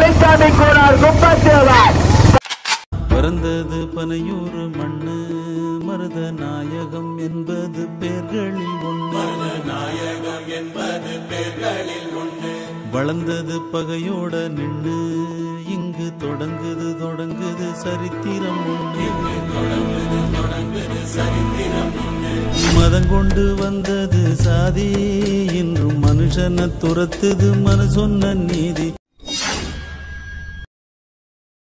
துரைசாமி கோனார் குப்பத்தேவர். பிறந்தது பனையூர் மண்ணு மருத நாயகம் என்பது பேர்களில் ஒன்று. வளர்ந்தது பகையோட நின்று இங்கு தொடங்குது சரித்திரம் ஒன்று. மதம் கொண்டு வந்தது சாதி இன்றும் மனுஷனை துரத்துது மனு சொன்ன நீதி.